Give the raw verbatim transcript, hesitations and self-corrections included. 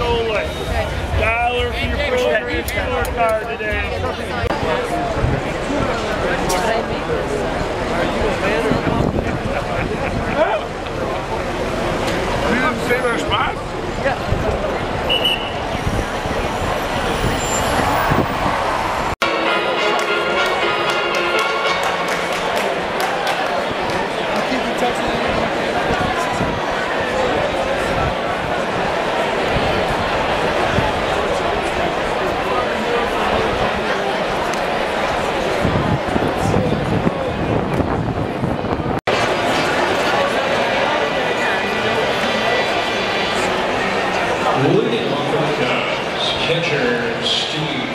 Rolling. Dollar for your program scorecard today. You didn't save our spot? Yeah. Leading off the Cubs, catcher Steve.